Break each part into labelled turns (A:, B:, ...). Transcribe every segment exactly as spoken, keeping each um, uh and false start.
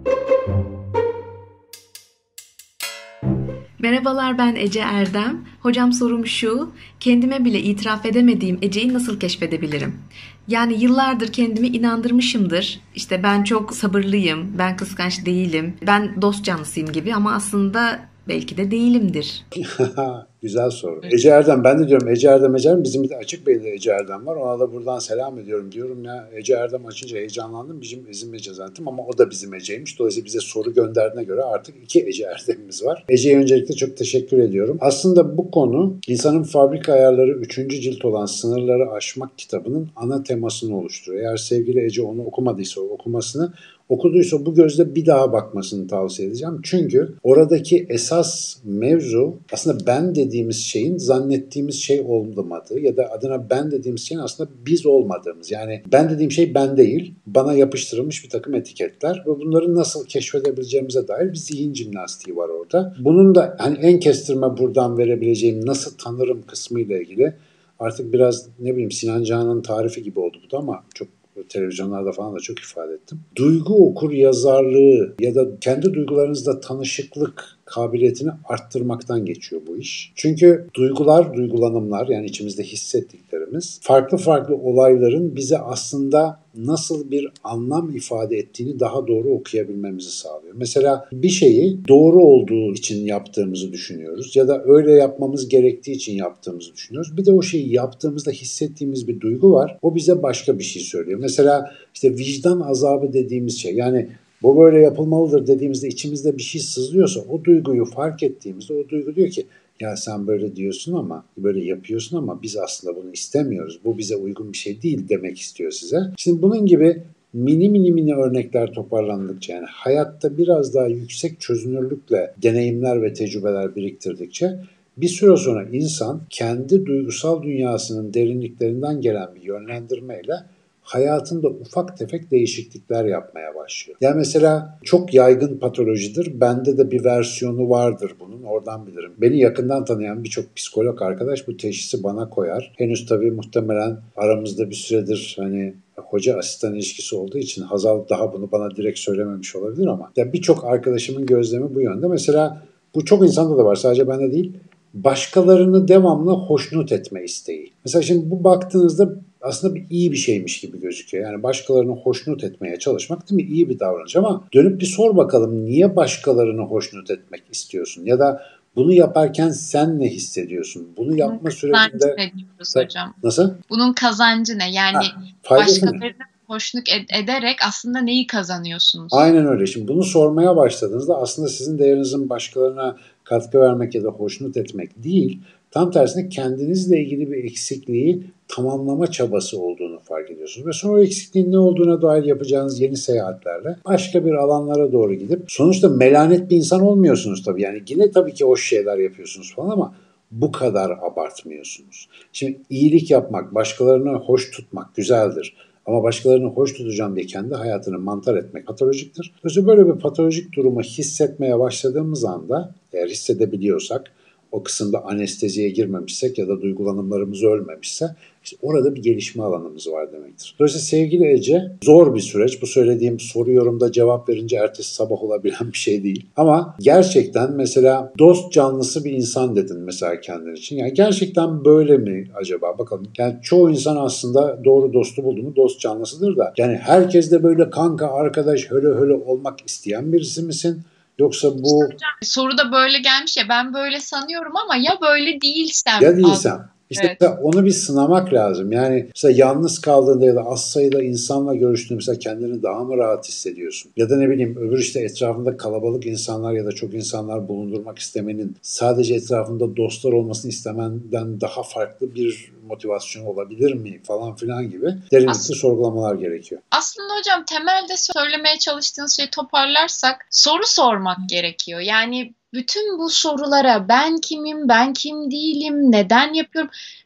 A: Merhabalar, ben Ece Erdem. Hocam, sorum şu: kendime bile itiraf edemediğim Ece'yi nasıl keşfedebilirim? Yani yıllardır kendimi inandırmışımdır. İşte ben çok sabırlıyım, ben kıskanç değilim, ben dost canlısıyım gibi, ama aslında belki de değilimdir.
B: Güzel soru. Ece Erdem, ben de diyorum Ece Erdem, Ece Erdem. Bizim bir de Açıkbeyli'de Ece Erdem var. Ona da buradan selam ediyorum diyorum ya. Ece Erdem açınca heyecanlandım. Bizim, bizim Ece zannettim ama o da bizim Ece'ymiş. Dolayısıyla bize soru gönderdiğine göre artık iki Ece Erdem'imiz var. Ece'ye öncelikle çok teşekkür ediyorum. Aslında bu konu İnsanın Fabrika Ayarları üçüncü cilt olan Sınırları Aşmak kitabının ana temasını oluşturuyor. Eğer sevgili Ece onu okumadıysa okumasını, okuduysa bu gözle bir daha bakmasını tavsiye edeceğim. Çünkü oradaki esas mevzu aslında ben dediğimiz şeyin zannettiğimiz şey olmadığı ya da adına ben dediğimiz şeyin aslında biz olmadığımız. Yani ben dediğim şey ben değil, bana yapıştırılmış bir takım etiketler ve bunları nasıl keşfedebileceğimize dair bir zihin jimnastiği var orada. Bunun da hani en kestirme buradan verebileceğim nasıl tanırım kısmı ile ilgili artık biraz ne bileyim Sinan Canan'ın tarifi gibi oldu bu da ama çok televizyonlarda falan da çok ifade ettim. Duygu okur yazarlığı ya da kendi duygularınızla tanışıklık kabiliyetini arttırmaktan geçiyor bu iş. Çünkü duygular, duygulanımlar yani içimizde hissettiklerimiz farklı farklı olayların bize aslında nasıl bir anlam ifade ettiğini daha doğru okuyabilmemizi sağlıyor. Mesela bir şeyi doğru olduğu için yaptığımızı düşünüyoruz ya da öyle yapmamız gerektiği için yaptığımızı düşünüyoruz. Bir de o şeyi yaptığımızda hissettiğimiz bir duygu var. O bize başka bir şey söylüyor. Mesela işte vicdan azabı dediğimiz şey, yani bu böyle yapılmalıdır dediğimizde içimizde bir şey sızlıyorsa o duyguyu fark ettiğimizde o duygu diyor ki ya sen böyle diyorsun ama böyle yapıyorsun ama biz aslında bunu istemiyoruz. Bu bize uygun bir şey değil demek istiyor size. Şimdi bunun gibi mini mini mini örnekler toparlandıkça yani hayatta biraz daha yüksek çözünürlükle deneyimler ve tecrübeler biriktirdikçe bir süre sonra insan kendi duygusal dünyasının derinliklerinden gelen bir yönlendirmeyle hayatında ufak tefek değişiklikler yapmaya başlıyor. Yani mesela çok yaygın patolojidir. Bende de bir versiyonu vardır bunun. Oradan bilirim. Beni yakından tanıyan birçok psikolog arkadaş bu teşhisi bana koyar. Henüz tabii muhtemelen aramızda bir süredir hani hoca asistan ilişkisi olduğu için Hazal daha bunu bana direkt söylememiş olabilir ama ya birçok arkadaşımın gözlemi bu yönde. Mesela bu çok insanda da var. Sadece bende değil. Başkalarını devamlı hoşnut etme isteği. Mesela şimdi bu baktığınızda aslında bir iyi bir şeymiş gibi gözüküyor. Yani başkalarını hoşnut etmeye çalışmak değil mi? İyi bir davranış ama dönüp bir sor bakalım niye başkalarını hoşnut etmek istiyorsun? Ya da bunu yaparken sen ne hissediyorsun? Bunu
C: Bunun
B: yapma
C: kazancı
B: sürecinde
C: ne diyoruz
B: ta-
C: hocam?
B: nasıl?
C: Bunun kazancı ne? Yani
B: Ha, faydası ne?
C: başkalarını hoşnut ed- ederek aslında neyi kazanıyorsunuz?
B: Aynen öyle. Şimdi bunu sormaya başladığınızda aslında sizin değerinizin başkalarına katkı vermek ya da hoşnut etmek değil, tam tersine kendinizle ilgili bir eksikliği tamamlama çabası olduğunu fark ediyorsunuz. Ve sonra o eksikliğin ne olduğuna dair yapacağınız yeni seyahatlerle başka bir alanlara doğru gidip sonuçta melanet bir insan olmuyorsunuz tabii. Yani yine tabii ki hoş şeyler yapıyorsunuz falan ama bu kadar abartmıyorsunuz. Şimdi iyilik yapmak, başkalarını hoş tutmak güzeldir. Ama başkalarını hoş tutacağım diye kendi hayatını mantar etmek patolojiktir. Dolayısıyla böyle bir patolojik durumu hissetmeye başladığımız anda, eğer hissedebiliyorsak, o kısımda anesteziye girmemişsek ya da duygulanımlarımız ölmemişse işte orada bir gelişme alanımız var demektir. Dolayısıyla sevgili Ece, zor bir süreç. Bu söylediğim soru yorumda cevap verince ertesi sabah olabilen bir şey değil. Ama gerçekten mesela dost canlısı bir insan dedin mesela kendin için. Yani gerçekten böyle mi acaba? Bakalım. Yani çoğu insan aslında doğru dostu buldu mu dost canlısıdır da. Yani herkes de böyle kanka, arkadaş, höle höle olmak isteyen birisi misin? Yoksa
C: İşte
B: bu
C: hocam soruda böyle gelmiş ya, ben böyle sanıyorum ama ya böyle değilsem
B: ya
C: az.
B: değilsem. İşte
C: Evet.
B: mesela onu bir sınamak lazım. Yani mesela yalnız kaldığında ya da az sayıda insanla görüştüğünde mesela kendini daha mı rahat hissediyorsun? Ya da ne bileyim öbür işte etrafında kalabalık insanlar ya da çok insanlar bulundurmak istemenin sadece etrafında dostlar olmasını istemenden daha farklı bir motivasyon olabilir mi falan filan gibi derinlikli
C: As-
B: sorgulamalar gerekiyor.
C: Aslında hocam temelde söylemeye çalıştığınız şeyi toparlarsak soru sormak gerekiyor. Yani bütün bu sorulara ben kimim, ben kim değilim, neden yapıyorum?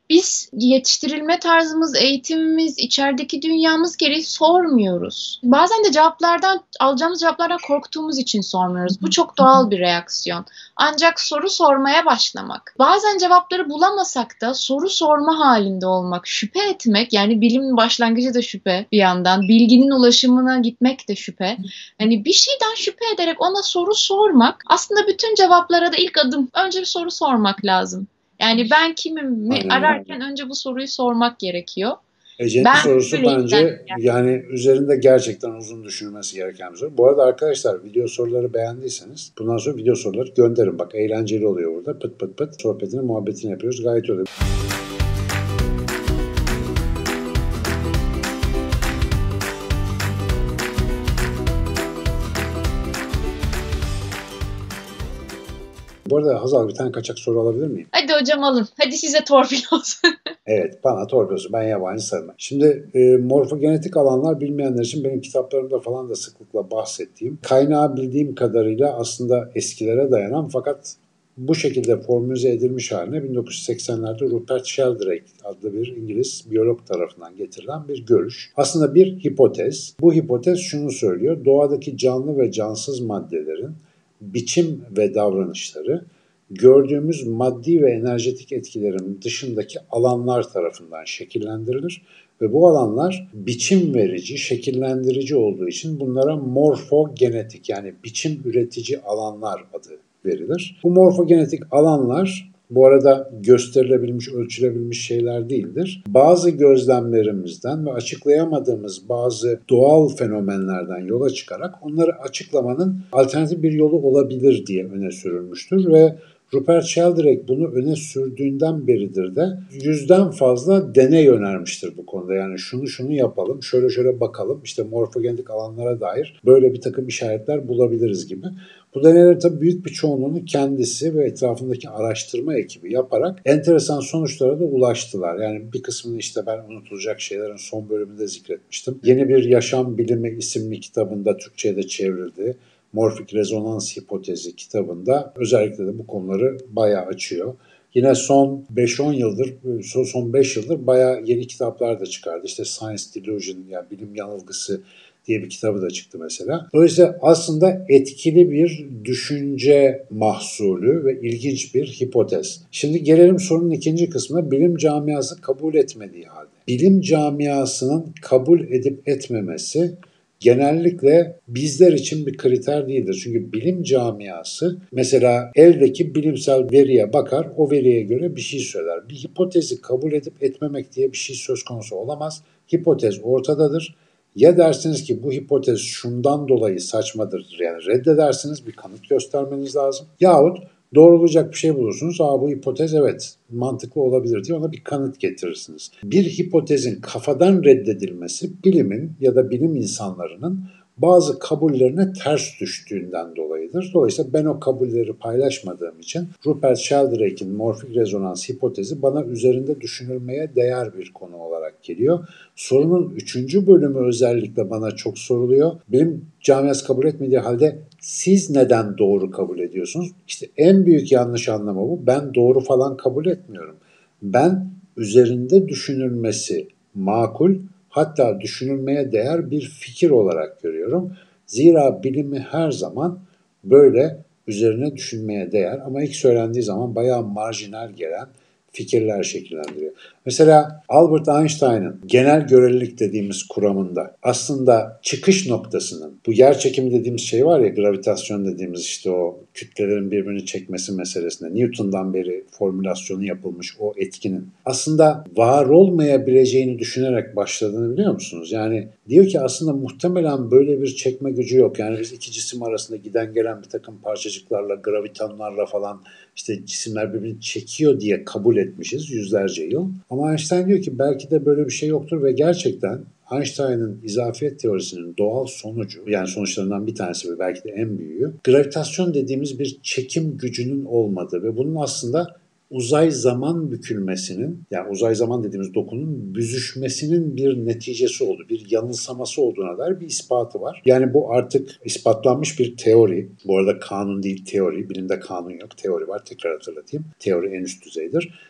C: biz yetiştirilme tarzımız, eğitimimiz, içerideki dünyamız gereği sormuyoruz. Bazen de cevaplardan, alacağımız cevaplardan korktuğumuz için sormuyoruz. Bu çok doğal bir reaksiyon. Ancak soru sormaya başlamak, bazen cevapları bulamasak da soru sorma halinde olmak, şüphe etmek, yani bilimin başlangıcı da şüphe bir yandan, bilginin ulaşımına gitmek de şüphe. Hani bir şeyden şüphe ederek ona soru sormak aslında bütün cevaplara da ilk adım. Önce bir soru sormak lazım. Yani ben kimim mi
B: Aynen.
C: ararken önce bu soruyu sormak gerekiyor.
B: Ece'nin
C: Ben
B: sorusu
C: böyleyim
B: bence
C: yani.
B: yani üzerinde gerçekten uzun düşünülmesi gereken bir soru. Bu arada arkadaşlar video soruları beğendiyseniz bundan sonra video soruları gönderin. Bak eğlenceli oluyor burada. Pıt pıt pıt sohbetini muhabbetini yapıyoruz. Gayet iyi oluyor. Bu arada Hazal bir tane kaçak soru alabilir miyim?
C: Hadi hocam alın. Hadi size torpil olsun.
B: Evet, bana torpil olsun. Ben yabancı sayılmam. Şimdi e, morfogenetik alanlar bilmeyenler için benim kitaplarımda falan da sıklıkla bahsettiğim, kaynağı bildiğim kadarıyla aslında eskilere dayanan fakat bu şekilde formülize edilmiş haline bin dokuz yüz seksenlerde Rupert Sheldrake adlı bir İngiliz biyolog tarafından getirilen bir görüş. Aslında bir hipotez. Bu hipotez şunu söylüyor. Doğadaki canlı ve cansız maddelerin biçim ve davranışları gördüğümüz maddi ve enerjetik etkilerin dışındaki alanlar tarafından şekillendirilir ve bu alanlar biçim verici, şekillendirici olduğu için bunlara morfogenetik yani biçim üretici alanlar adı verilir. Bu morfogenetik alanlar bu arada gösterilebilmiş, ölçülebilmiş şeyler değildir. Bazı gözlemlerimizden ve açıklayamadığımız bazı doğal fenomenlerden yola çıkarak onları açıklamanın alternatif bir yolu olabilir diye öne sürülmüştür ve Rupert Sheldrake bunu öne sürdüğünden beridir de yüzden fazla deney önermiştir bu konuda. Yani şunu şunu yapalım, şöyle şöyle bakalım, işte morfogenetik alanlara dair böyle bir takım işaretler bulabiliriz gibi. Bu deneyler tabii büyük bir çoğunluğunu kendisi ve etrafındaki araştırma ekibi yaparak enteresan sonuçlara da ulaştılar. Yani bir kısmını işte ben unutulacak şeylerin son bölümünde zikretmiştim. Yeni Bir Yaşam Bilimi isimli kitabında Türkçe'ye de çevrildi. Morfik rezonans hipotezi kitabında özellikle de bu konuları bayağı açıyor. Yine son beş on yıldır, son beş yıldır bayağı yeni kitaplar da çıkardı. İşte Science Delusion, yani bilim yanılgısı diye bir kitabı da çıktı mesela. Dolayısıyla aslında etkili bir düşünce mahsulü ve ilginç bir hipotez. Şimdi gelelim sorunun ikinci kısmına, bilim camiası kabul etmediği halde. Bilim camiasının kabul edip etmemesi genellikle bizler için bir kriter değildir. Çünkü bilim camiası mesela eldeki bilimsel veriye bakar, o veriye göre bir şey söyler. Bir hipotezi kabul edip etmemek diye bir şey söz konusu olamaz. Hipotez ortadadır. Ya dersiniz ki bu hipotez şundan dolayı saçmadır, yani reddedersiniz, bir kanıt göstermeniz lazım. Yahut doğrulayacak bir şey bulursunuz. Aa, bu hipotez evet mantıklı olabilir diye ona bir kanıt getirirsiniz. Bir hipotezin kafadan reddedilmesi bilimin ya da bilim insanlarının bazı kabullerine ters düştüğünden dolayıdır. Dolayısıyla ben o kabulleri paylaşmadığım için Rupert Sheldrake'in morfik rezonans hipotezi bana üzerinde düşünülmeye değer bir konu olarak geliyor. Sorunun üçüncü bölümü özellikle bana çok soruluyor. Bilim camiası kabul etmediği halde siz neden doğru kabul ediyorsunuz? İşte en büyük yanlış anlama bu. Ben doğru falan kabul etmiyorum. Ben üzerinde düşünülmesi makul, hatta düşünülmeye değer bir fikir olarak görüyorum. Zira bilimi her zaman böyle üzerine düşünmeye değer ama ilk söylendiği zaman bayağı marjinal gelen fikirler şekillendiriyor. Mesela Albert Einstein'ın genel görelilik dediğimiz kuramında aslında çıkış noktasının, bu yer çekimi dediğimiz şey var ya, gravitasyon dediğimiz işte o kütlelerin birbirini çekmesi meselesinde Newton'dan beri formülasyonu yapılmış o etkinin aslında var olmayabileceğini düşünerek başladığını biliyor musunuz? Yani diyor ki aslında muhtemelen böyle bir çekme gücü yok. Yani biz iki cisim arasında giden gelen bir takım parçacıklarla, gravitonlarla falan işte cisimler birbirini çekiyor diye kabul etmişiz yüzlerce yıl. Ama Einstein diyor ki belki de böyle bir şey yoktur ve gerçekten Einstein'ın izafiyet teorisinin doğal sonucu, yani sonuçlarından bir tanesi ve belki de en büyüğü, gravitasyon dediğimiz bir çekim gücünün olmadığı ve bunun aslında uzay zaman bükülmesinin, yani uzay zaman dediğimiz dokunun büzüşmesinin bir neticesi oldu, bir yanılsaması olduğuna dair bir ispatı var. Yani bu artık ispatlanmış bir teori. Bu arada kanun değil, teori. Bilimde kanun yok, teori var. Tekrar hatırlatayım. Teori en üst düzeydir.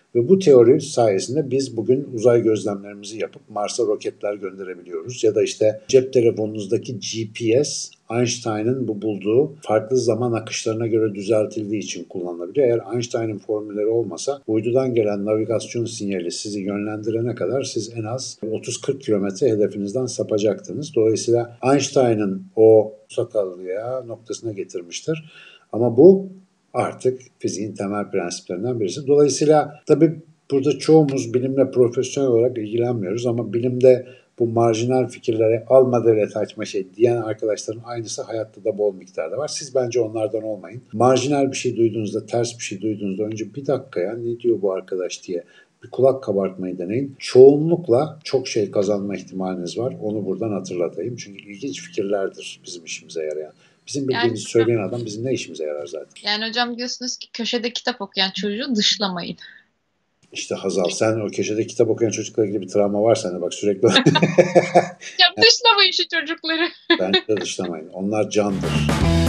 B: Ve bu teori sayesinde biz bugün uzay gözlemlerimizi yapıp Mars'a roketler gönderebiliyoruz. Ya da işte cep telefonunuzdaki G P S Einstein'ın bu bulduğu farklı zaman akışlarına göre düzeltildiği için kullanılabiliyor. Eğer Einstein'ın formülleri olmasa uydudan gelen navigasyon sinyali sizi yönlendirene kadar siz en az otuz kırk kilometre hedefinizden sapacaktınız. Dolayısıyla Einstein'ın o sakallıya noktasına getirmiştir. Ama bu artık fiziğin temel prensiplerinden birisi. Dolayısıyla tabii burada çoğumuz bilimle profesyonel olarak ilgilenmiyoruz ama bilimde bu marjinal fikirlere alma devlet açma şey diyen arkadaşların aynısı hayatta da bol miktarda var. Siz bence onlardan olmayın. Marjinal bir şey duyduğunuzda, ters bir şey duyduğunuzda önce bir dakika ya ne diyor bu arkadaş diye bir kulak kabartmayı deneyin. Çoğunlukla çok şey kazanma ihtimaliniz var. Onu buradan hatırlatayım. Çünkü ilginç fikirlerdir bizim işimize yarayan. Bizim bildiğimiz yani, söyleyen adam bizim ne işimize yarar zaten.
C: Yani hocam diyorsunuz ki köşede kitap okuyan çocuğu dışlamayın.
B: İşte Hazal sen o köşede kitap okuyan çocuklarla ilgili bir travma var sende bak sürekli.
C: Ya dışlamayın şu çocukları.
B: Bence de dışlamayın. Onlar candır.